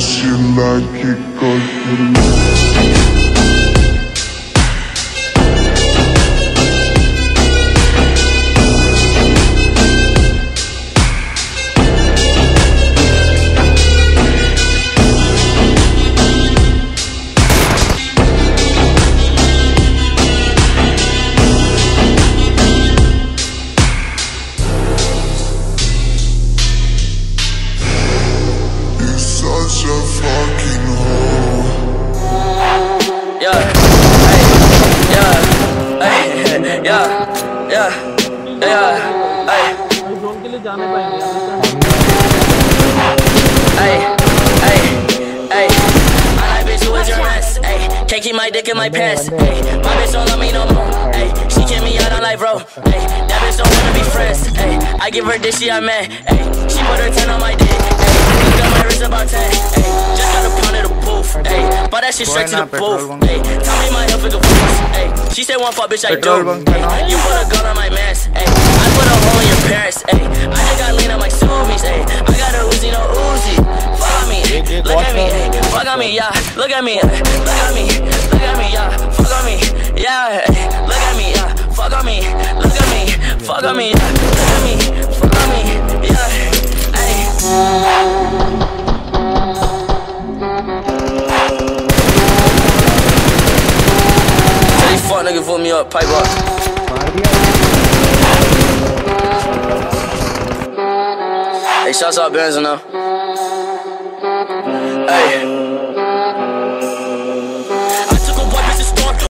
she like it 'cause you such a fucking hoe. Yeah, hey, yeah, hey, yeah, yeah, yeah, hey. Hey, hey, hey. I like bitch who is your ass, hey. Can't keep my dick in my pants, hey. My bitch don't love me no more, hey. She kick me out on like bro, hey. That bitch don't wanna be friends, hey. I give her this, she a man, hey. She put her 10 on my dick, hey. Look at my wrist about 10, hey. Just got a pound of the booth, hey. Bought that shit straight to the booth, hey. Tell me my health is a boost, hey. She said one fuck bitch I do, hey. You put a gun on my mans, hey. I put a hole in your parents, hey. I just got lean on my Subies, hey. I got a Uzi, no Uzi. Fuck on me, look at me, hey. Fuck on me, yeah. Look at me, look at me, look at me, yeah. Fuck on me, yeah. Look at me, yeah. Fuck on me, look at me, fuck on me, yeah. Look at me, fuck on me, yeah. Hey. Tell these fuck niggas put me up, pipe up. Hey, shouts out Benz now. Hey.